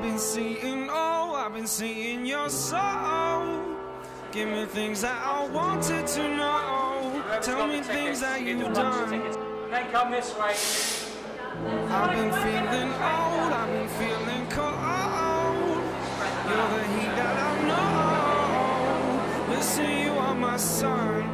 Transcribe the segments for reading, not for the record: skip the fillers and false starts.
I've been seeing, oh, I've been seeing your soul. Give me things that I wanted to know. Tell me things that you've done. Then come this way. I've been feeling old, I've been feeling cold. You're the heat that I know. Listen, you are my sun.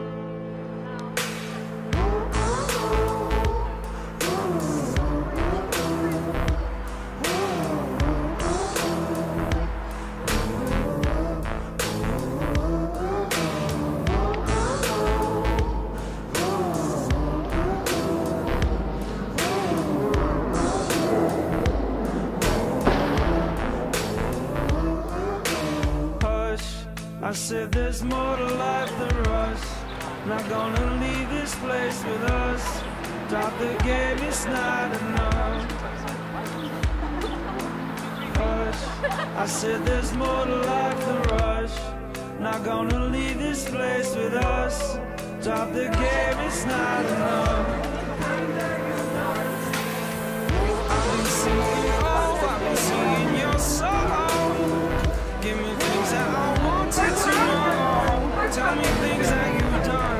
I said there's more to life than rush. Not gonna leave this place with us. Drop the game, it's not enough. Hush. I said there's more to life than rush. Not gonna leave this place with us. Drop the game, it's not enough. I've been seeing, oh, I've been seeing your soul. Give me things that I wanted to know. Tell me things that you've done.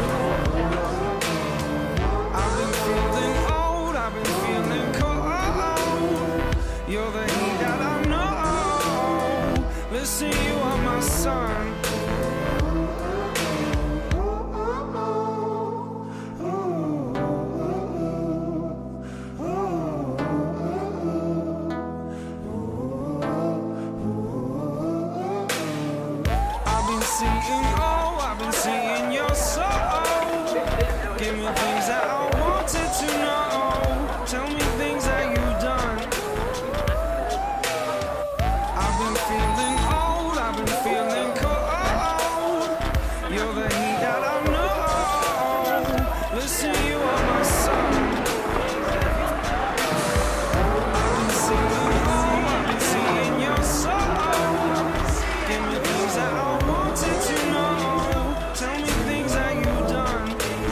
I've been feeling old, I've been feeling cold. You're the heat that I know. Listen, you are my sun. I've been seeing your soul. Give me things that I wanted to know. Tell me things that you've done. I've been feeling old, I've been feeling cold. You're the heat that I know. Listen, you are my sun. I've been seeing, oh, I've been seeing your soul. Give me things that I wanted to know. Tell me things that you've done.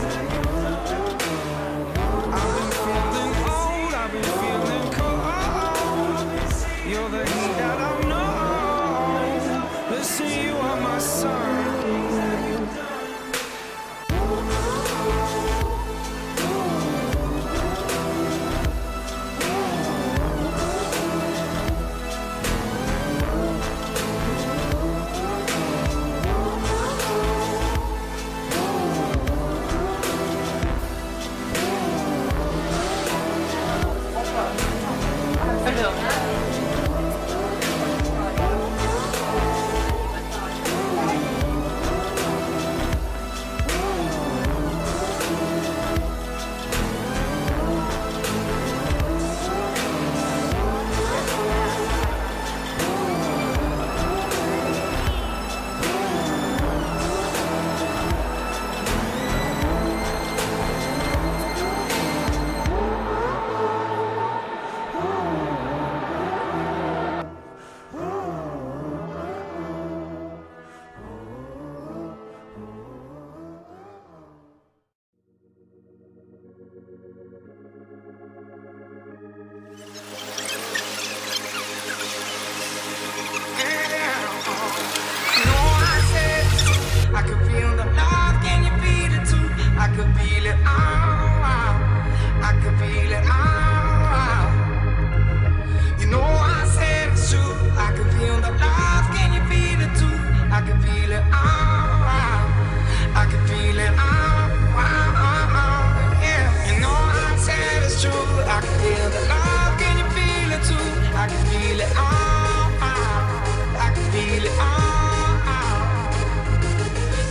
I've been feeling old, I've been feeling cold. You're the heat that I know. Listen, you are my sun.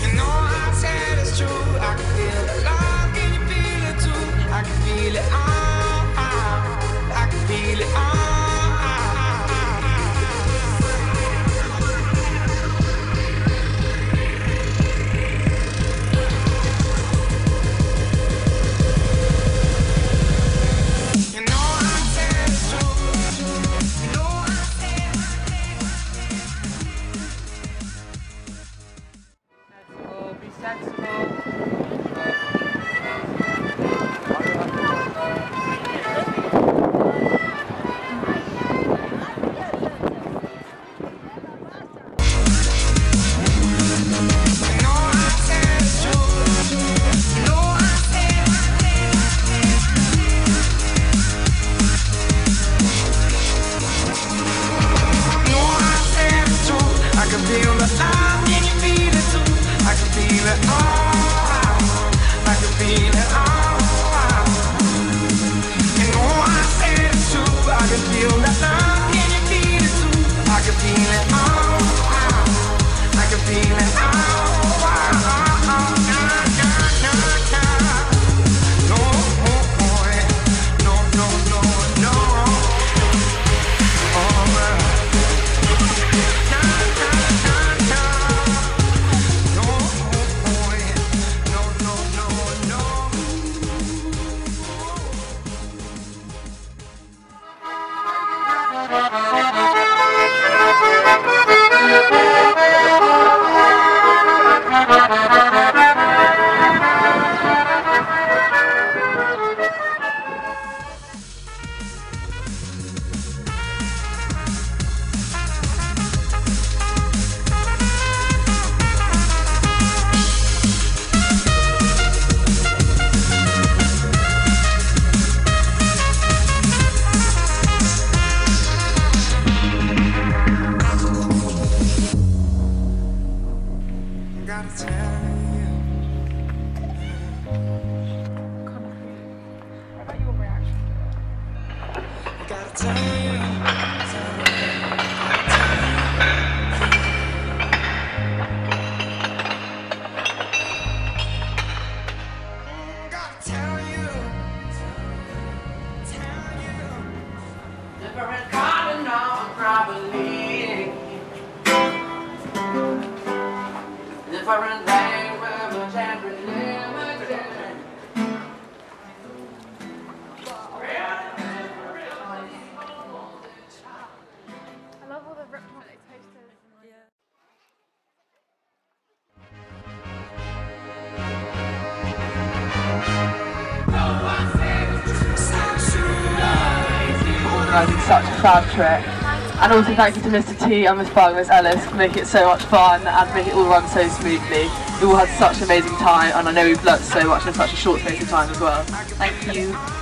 Feel it. feeling different language and limited. I love all the rip posters. Organising such a fab trip, and also thank you to Mr. T and Miss Bug and Miss Ellis for making it so much fun and making it all run so smoothly. We all had such an amazing time, and I know we've learnt so much in such a short space of time as well. Thank you.